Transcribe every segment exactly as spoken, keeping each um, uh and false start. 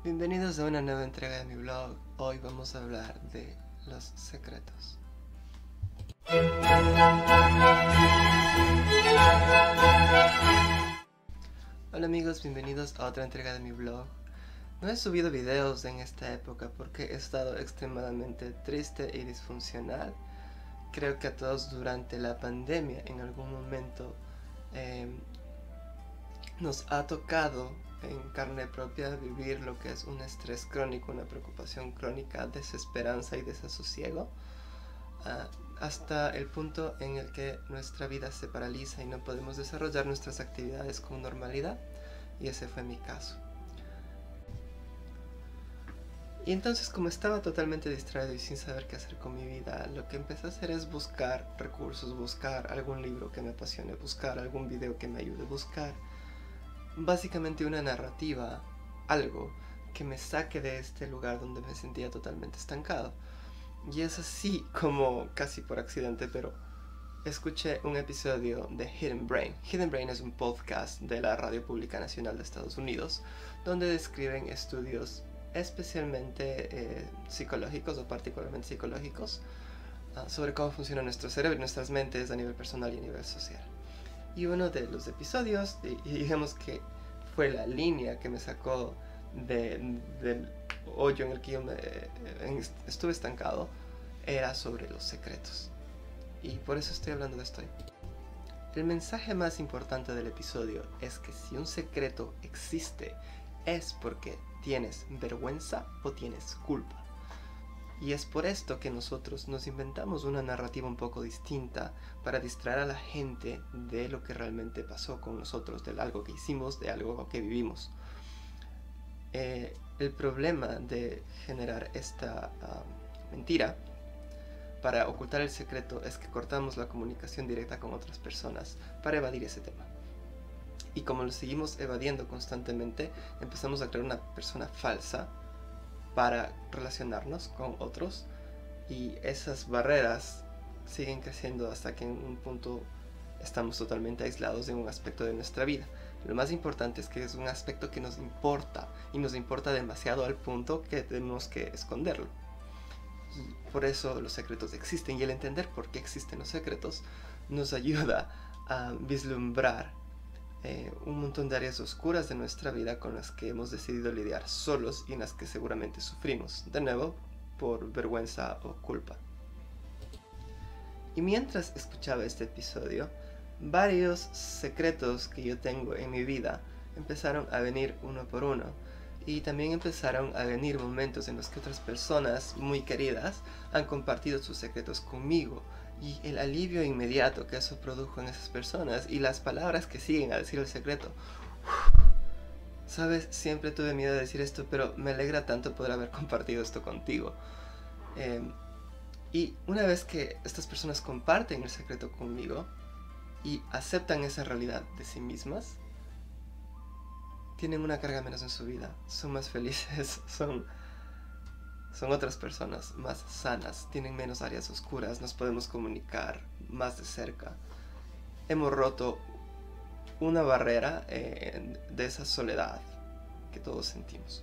Bienvenidos a una nueva entrega de mi blog. Hoy vamos a hablar de los secretos. Hola amigos, bienvenidos a otra entrega de mi blog. No he subido videos en esta época porque he estado extremadamente triste y disfuncional. Creo que a todos durante la pandemia en algún momento eh, nos ha tocado en carne propia vivir lo que es un estrés crónico, una preocupación crónica, desesperanza y desasosiego, uh, hasta el punto en el que nuestra vida se paraliza y no podemos desarrollar nuestras actividades con normalidad, y ese fue mi caso. Y entonces, como estaba totalmente distraído y sin saber qué hacer con mi vida, lo que empecé a hacer es buscar recursos, buscar algún libro que me apasione, buscar algún video que me ayude, buscar básicamente una narrativa, algo que me saque de este lugar donde me sentía totalmente estancado. Y es así como, casi por accidente, pero escuché un episodio de Hidden Brain. Hidden Brain es un podcast de la Radio Pública Nacional de Estados Unidos, donde describen estudios especialmente eh, psicológicos o particularmente psicológicos uh, sobre cómo funciona nuestro cerebro y nuestras mentes a nivel personal y a nivel social. Y uno de los episodios, y, y digamos que fue la línea que me sacó de, del hoyo en el que yo me, en, estuve estancado, era sobre los secretos. Y por eso estoy hablando de esto hoy. El mensaje más importante del episodio es que si un secreto existe, es porque tienes vergüenza o tienes culpa. Y es por esto que nosotros nos inventamos una narrativa un poco distinta para distraer a la gente de lo que realmente pasó con nosotros, de algo que hicimos, de algo que vivimos. Eh, el problema de generar esta uh, mentira para ocultar el secreto es que cortamos la comunicación directa con otras personas para evadir ese tema. Y como lo seguimos evadiendo constantemente, empezamos a crear una persona falsa para relacionarnos con otros, y esas barreras siguen creciendo hasta que en un punto estamos totalmente aislados de un aspecto de nuestra vida. Lo más importante es que es un aspecto que nos importa, y nos importa demasiado al punto que tenemos que esconderlo. Y por eso los secretos existen, y el entender por qué existen los secretos nos ayuda a vislumbrar Eh, un montón de áreas oscuras de nuestra vida con las que hemos decidido lidiar solos y en las que seguramente sufrimos, de nuevo, por vergüenza o culpa. Y mientras escuchaba este episodio, varios secretos que yo tengo en mi vida empezaron a venir uno por uno, y también empezaron a venir momentos en los que otras personas muy queridas han compartido sus secretos conmigo, y el alivio inmediato que eso produjo en esas personas y las palabras que siguen a decir el secreto. Sabes, siempre tuve miedo de decir esto, pero me alegra tanto poder haber compartido esto contigo. Eh, y una vez que estas personas comparten el secreto conmigo y aceptan esa realidad de sí mismas, tienen una carga menos en su vida, son más felices, son... Son otras personas más sanas, tienen menos áreas oscuras, nos podemos comunicar más de cerca. Hemos roto una barrera eh, de esa soledad que todos sentimos.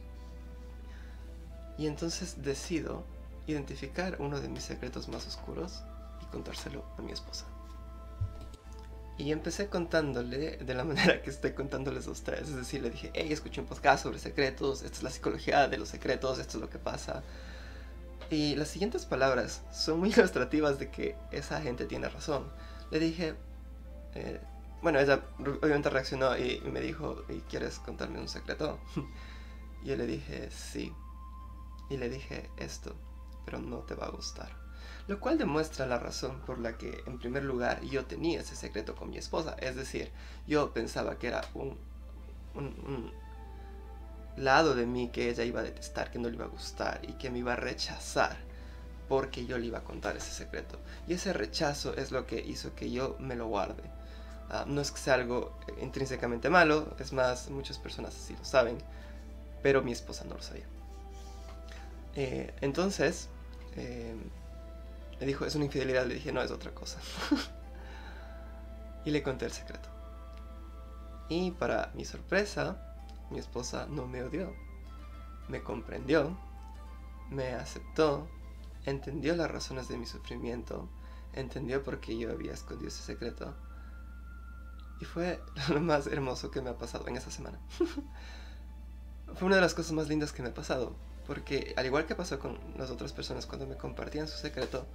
Y entonces decido identificar uno de mis secretos más oscuros y contárselo a mi esposa. Y empecé contándole de la manera que estoy contándoles a ustedes. Es decir, le dije, hey, escuché un podcast sobre secretos, esta es la psicología de los secretos, esto es lo que pasa. Y las siguientes palabras son muy ilustrativas de que esa gente tiene razón. Le dije, eh, bueno, ella obviamente reaccionó y, y me dijo, ¿y quieres contarme un secreto? Y yo le dije, sí. Y le dije esto, pero no te va a gustar. Lo cual demuestra la razón por la que, en primer lugar, yo tenía ese secreto con mi esposa. Es decir, yo pensaba que era un, un, un lado de mí que ella iba a detestar, que no le iba a gustar y que me iba a rechazar porque yo le iba a contar ese secreto. Y ese rechazo es lo que hizo que yo me lo guarde. Uh, no es que sea algo intrínsecamente malo, es más, muchas personas así lo saben, pero mi esposa no lo sabía. Eh, entonces... Eh, Me dijo, es una infidelidad. Le dije, no, es otra cosa. Y le conté el secreto. Y para mi sorpresa, mi esposa no me odió. me comprendió, me aceptó, entendió las razones de mi sufrimiento, entendió por qué yo había escondido ese secreto. Y fue lo más hermoso que me ha pasado en esa semana. Fue una de las cosas más lindas que me ha pasado, porque al igual que pasó con las otras personas cuando me compartían su secreto,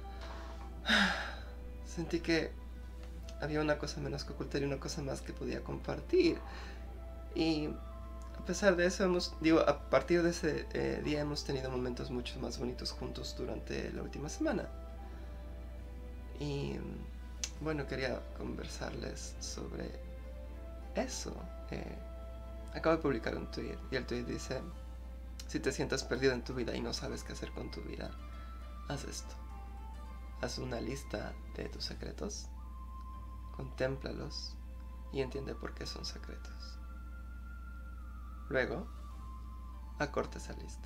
sentí que había una cosa menos que ocultar y una cosa más que podía compartir. Y a pesar de eso, hemos, digo, a partir de ese eh, día hemos tenido momentos mucho más bonitos juntos durante la última semana. Y bueno, quería conversarles sobre eso. Eh, acabo de publicar un tweet y el tweet dice: si te sientes perdido en tu vida y no sabes qué hacer con tu vida, haz esto. Haz una lista de tus secretos, contémplalos y entiende por qué son secretos. Luego, acorta esa lista.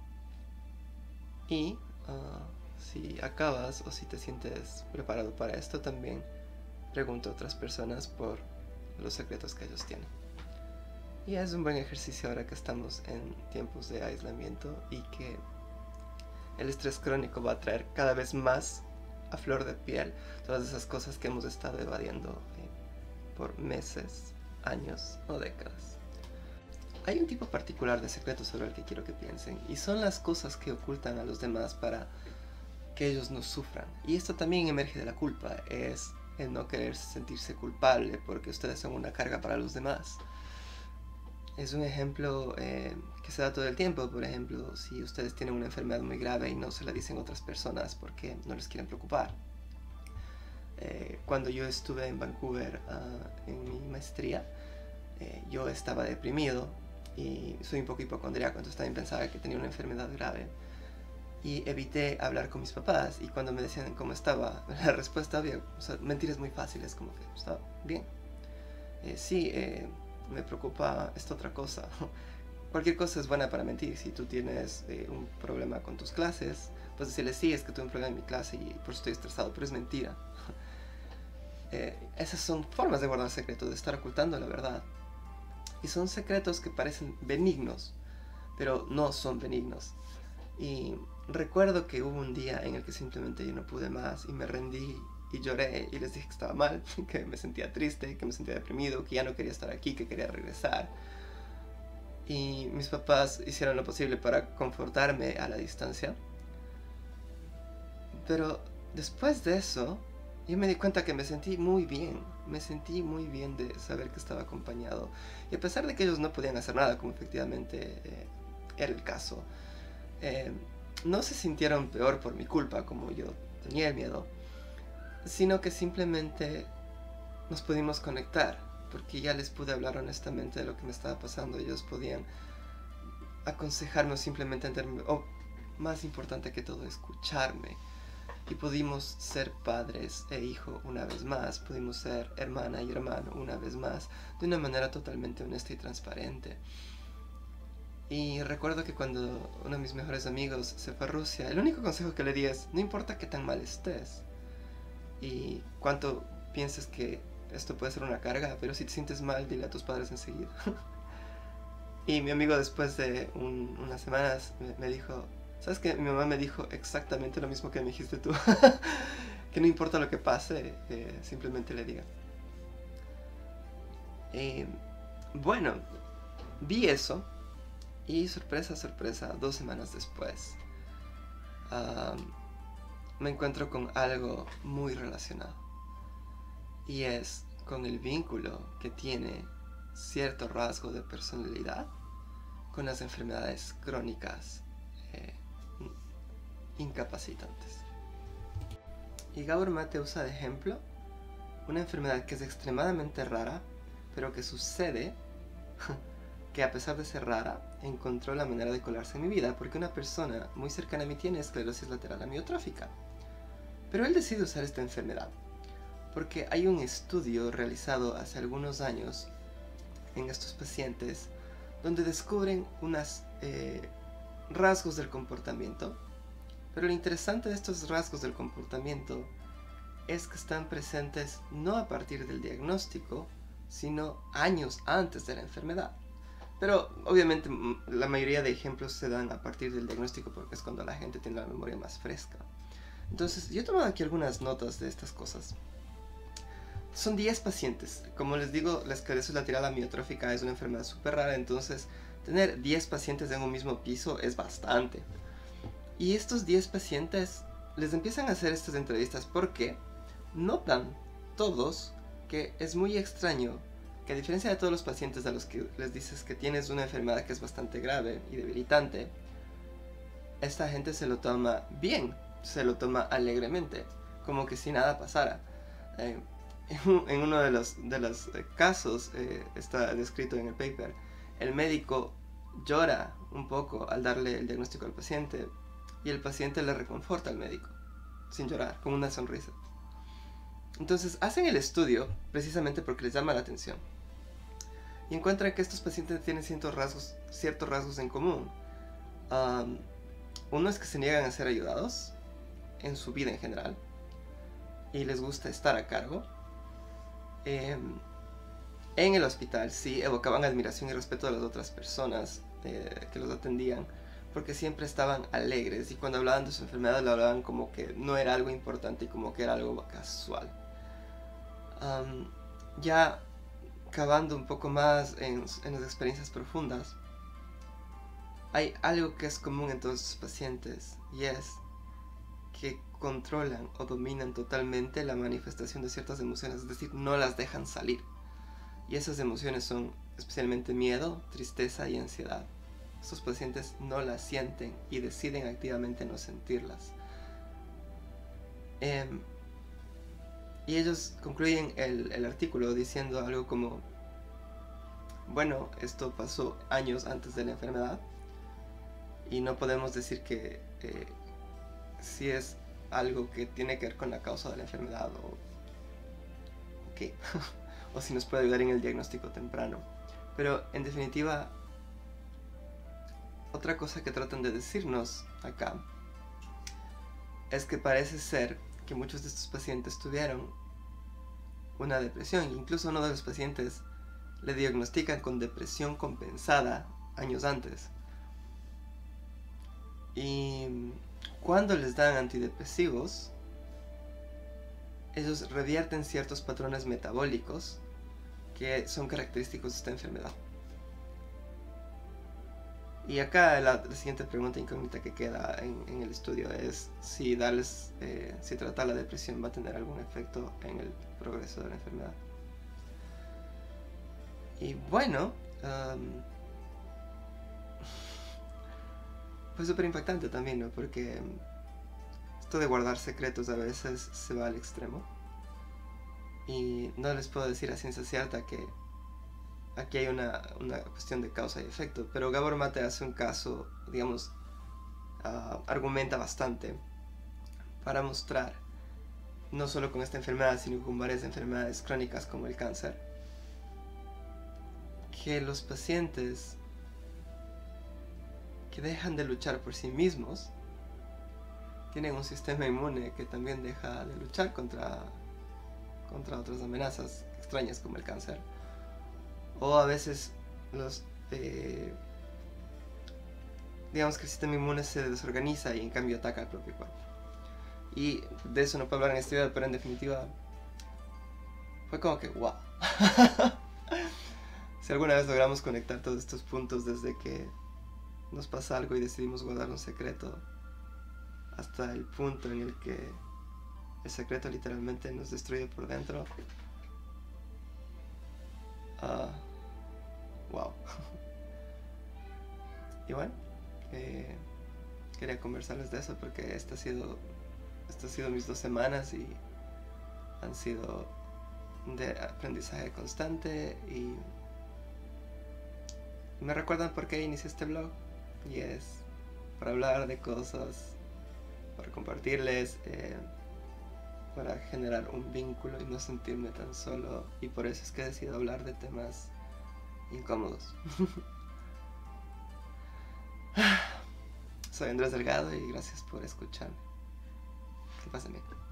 Y uh, si acabas o si te sientes preparado para esto, también pregunta a otras personas por los secretos que ellos tienen. Y es un buen ejercicio ahora que estamos en tiempos de aislamiento y que el estrés crónico va a traer cada vez más a flor de piel todas esas cosas que hemos estado evadiendo eh, por meses, años o décadas. Hay un tipo particular de secretos sobre el que quiero que piensen, y son las cosas que ocultan a los demás para que ellos no sufran. Y esto también emerge de la culpa, es el no querer sentirse culpable porque ustedes son una carga para los demás. Es un ejemplo eh, que se da todo el tiempo. Por ejemplo, si ustedes tienen una enfermedad muy grave y no se la dicen a otras personas porque no les quieren preocupar. Eh, cuando yo estuve en Vancouver uh, en mi maestría, eh, yo estaba deprimido y soy un poco hipocondríaco, entonces también pensaba que tenía una enfermedad grave. Y evité hablar con mis papás, y cuando me decían cómo estaba, la respuesta había, o sea, mentiras muy fáciles, como que estaba bien. Eh, sí, eh, me preocupa esta otra cosa. Cualquier cosa es buena para mentir. Si tú tienes eh, un problema con tus clases, pues decirle: sí, es que tuve un problema en mi clase y por eso estoy estresado, pero es mentira. eh, esas son formas de guardar secretos, de estar ocultando la verdad. Y son secretos que parecen benignos, pero no son benignos. Y recuerdo que hubo un día en el que simplemente yo no pude más y me rendí y lloré y les dije que estaba mal, que me sentía triste, que me sentía deprimido, que ya no quería estar aquí, que quería regresar. Y mis papás hicieron lo posible para confortarme a la distancia. Pero después de eso, yo me di cuenta que me sentí muy bien. Me sentí muy bien de saber que estaba acompañado. Y a pesar de que ellos no podían hacer nada, como efectivamente eh, era el caso, eh, no se sintieron peor por mi culpa, como yo tenía el miedo, sino que simplemente nos pudimos conectar, porque ya les pude hablar honestamente de lo que me estaba pasando. Ellos podían aconsejarme o simplemente entenderme, o más importante que todo, escucharme. Y pudimos ser padres e hijo una vez más, pudimos ser hermana y hermano una vez más, de una manera totalmente honesta y transparente. Y recuerdo que cuando uno de mis mejores amigos se fue a Rusia, el único consejo que le di es: no importa qué tan mal estés y cuánto pienses que esto puede ser una carga, pero si te sientes mal, dile a tus padres enseguida. Y mi amigo, después de un, unas semanas me, me dijo: ¿sabes qué? Mi mamá me dijo exactamente lo mismo que me dijiste tú. Que no importa lo que pase, eh, simplemente le diga. Y bueno, vi eso. Y sorpresa, sorpresa, dos semanas después, um, me encuentro con algo muy relacionado. Y es con el vínculo que tiene cierto rasgo de personalidad con las enfermedades crónicas eh, incapacitantes. Y Gabor Mate usa de ejemplo una enfermedad que es extremadamente rara, pero que sucede que a pesar de ser rara, encontró la manera de colarse en mi vida, porque una persona muy cercana a mí tiene esclerosis lateral amiotrófica. Pero él decide usar esta enfermedad, porque hay un estudio realizado hace algunos años en estos pacientes, donde descubren unos eh, rasgos del comportamiento, pero lo interesante de estos rasgos del comportamiento es que están presentes no a partir del diagnóstico, sino años antes de la enfermedad. Pero obviamente la mayoría de ejemplos se dan a partir del diagnóstico porque es cuando la gente tiene la memoria más fresca. Entonces yo he tomado aquí algunas notas de estas cosas. Son diez pacientes. Como les digo, la esclerosis lateral amiotrófica es una enfermedad súper rara, entonces tener diez pacientes en un mismo piso es bastante. Y estos diez pacientes les empiezan a hacer estas entrevistas porque notan todos que es muy extraño que, a diferencia de todos los pacientes a los que les dices que tienes una enfermedad que es bastante grave y debilitante, esta gente se lo toma bien, se lo toma alegremente, como que si nada pasara. Eh, en uno de los, de los eh, casos, eh, está descrito en el paper, el médico llora un poco al darle el diagnóstico al paciente y el paciente le reconforta al médico, sin llorar, con una sonrisa. Entonces hacen el estudio precisamente porque les llama la atención y encuentran que estos pacientes tienen ciertos rasgos, ciertos rasgos en común. Um, uno es que se niegan a ser ayudados en su vida en general y les gusta estar a cargo. Eh, en el hospital sí evocaban admiración y respeto de las otras personas eh, que los atendían, porque siempre estaban alegres y cuando hablaban de su enfermedad lo hablaban como que no era algo importante y como que era algo casual. Um, ya cavando un poco más en, en las experiencias profundas, hay algo que es común en todos los pacientes y es que controlan o dominan totalmente la manifestación de ciertas emociones, es decir, no las dejan salir. Y esas emociones son especialmente miedo, tristeza y ansiedad. Estos pacientes no las sienten y deciden activamente no sentirlas. Eh, y ellos concluyen el, el artículo diciendo algo como: bueno, esto pasó años antes de la enfermedad y no podemos decir que eh, si es algo que tiene que ver con la causa de la enfermedad o, o qué, o si nos puede ayudar en el diagnóstico temprano. Pero en definitiva, otra cosa que tratan de decirnos acá es que parece ser que muchos de estos pacientes tuvieron una depresión. Incluso uno de los pacientes le diagnostican con depresión compensada años antes. Y cuando les dan antidepresivos, ellos revierten ciertos patrones metabólicos que son característicos de esta enfermedad. Y acá la, la siguiente pregunta incógnita que queda en, en el estudio es si darles, eh, si tratar la depresión va a tener algún efecto en el progreso de la enfermedad. Y bueno, um, fue súper impactante también, ¿no? Porque esto de guardar secretos a veces se va al extremo. Y no les puedo decir a ciencia cierta que aquí hay una, una cuestión de causa y efecto, pero Gabor Mate hace un caso, digamos, uh, argumenta bastante para mostrar, no solo con esta enfermedad, sino con varias enfermedades crónicas como el cáncer, que los pacientes que dejan de luchar por sí mismos tienen un sistema inmune que también deja de luchar contra, contra otras amenazas extrañas como el cáncer. O a veces los eh, digamos que el sistema inmune se desorganiza y en cambio ataca al propio cuerpo. Y de eso no puedo hablar en este video, pero en definitiva fue como que wow. Si alguna vez logramos conectar todos estos puntos desde que nos pasa algo y decidimos guardar un secreto hasta el punto en el que el secreto literalmente nos destruye por dentro, uh, wow. Y bueno, eh, quería conversarles de eso porque esta ha sido esta ha sido mis dos semanas y han sido de aprendizaje constante y me recuerdan por qué inicié este blog, y es para hablar de cosas, para compartirles, eh, para generar un vínculo y no sentirme tan solo, y por eso es que decido hablar de temas incómodos. Soy Andrés Delgado y gracias por escucharme. Que pasen bien.